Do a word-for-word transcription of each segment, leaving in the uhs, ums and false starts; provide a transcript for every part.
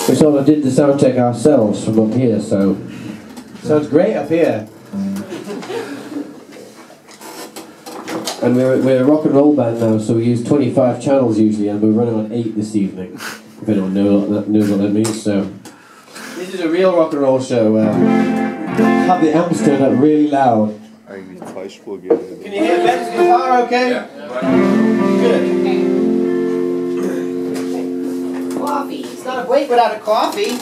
We sort of did the sound check ourselves from up here, so sounds great up here. And we're, we're a rock and roll band now, so we use twenty-five channels usually, and we're running on eight this evening. If anyone knows what that, knows what that means, so. This is a real rock and roll show. Uh, have the amps turned up really loud. Can you hear Ben's guitar okay? Yeah. Good. Coffee. It's not a break without a coffee.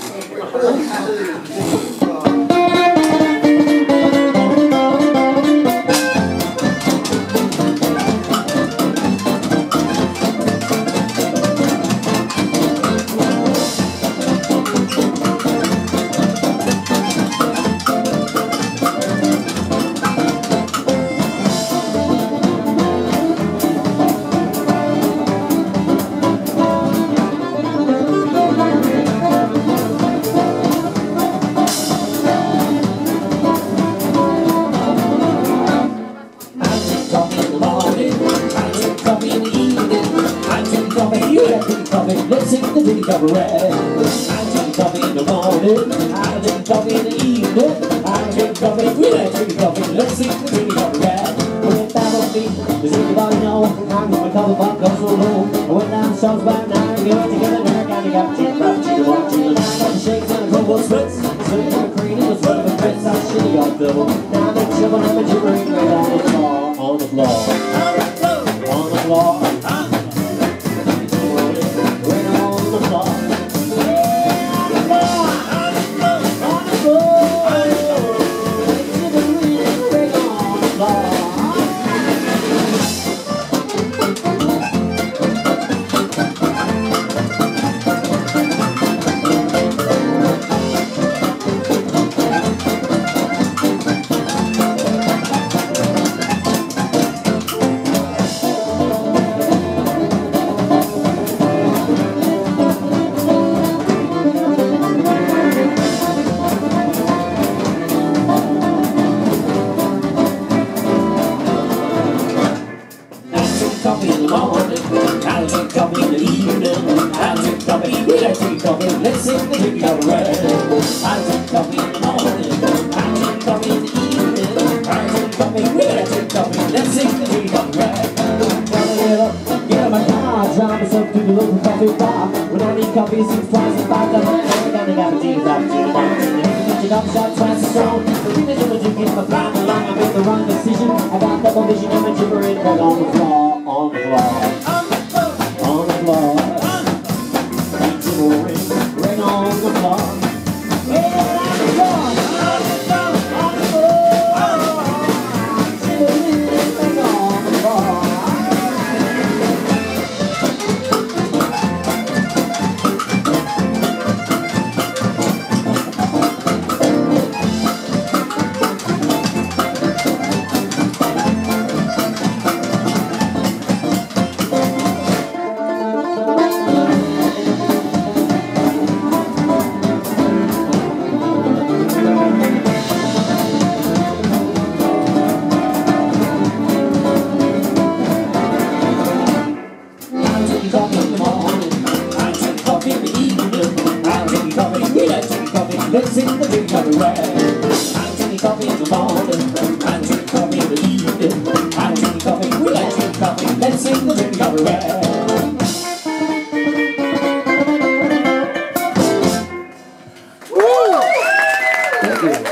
Let's sing the Diddy Cabaret. I drink coffee in the morning, I drink coffee in the evening, I drink coffee, we like drinking coffee. Let's sing the Diddy Cabaret. When it's down on me, does anybody know I'm gonna cover my cup so low? When I'm songs by nine, we get together, we're kinda got chicken, rock, chicken, rock, chicken. I got the shakes and the crumble splits, slipping in the cream and the sweat of the grits. I shitty off double. Now I'm chillin' and I'm jibbering right on the floor, on the floor, on the floor. Coffee in the morning, I'll drink coffee in the evening, I'll drink coffee, we like drink coffee, let's sing the Diddy Cabaret. I'll drink coffee in the morning, I'll drink coffee in the evening, I'll drink coffee, we like drink coffee, let's sing the Diddy Cabaret. Get up, get up my car, drive myself to the local coffee bar. When I need coffee, six twice and five times, every time they got a jeans, I've seen it down. And if you get up, shot twice as strong. The thing is, when you get my flying along, I make the wrong decision. I got double vision, I'm a gibbering right on the floor. On the floor, on the floor, on the floor, ring, ring on the floor, ring on the floor, on the floor, on the floor, ring on the floor. Let's sing the Diddy Cabaret. I drink coffee in the morning, I drink coffee in the evening, I drink coffee, we like drink coffee. Let's sing the Diddy Cabaret. Woo! Thank you.